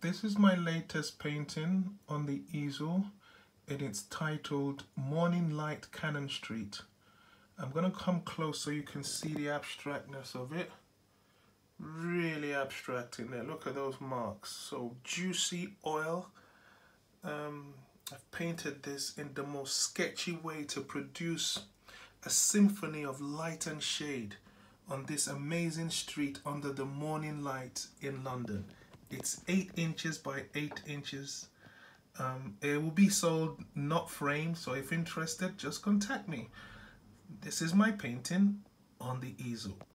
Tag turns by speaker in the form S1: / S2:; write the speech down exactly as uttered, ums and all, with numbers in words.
S1: This is my latest painting on the easel, and it's titled Morning Light Cannon Street. I'm going to come close so you can see the abstractness of it. Really abstract in there. Look at those marks. So juicy oil. Um, I've painted this in the most sketchy way to produce a symphony of light and shade on this amazing street under the morning light in London. It's eight inches by eight inches. Um, it will be sold not framed, so if interested, just contact me. This is my painting on the easel.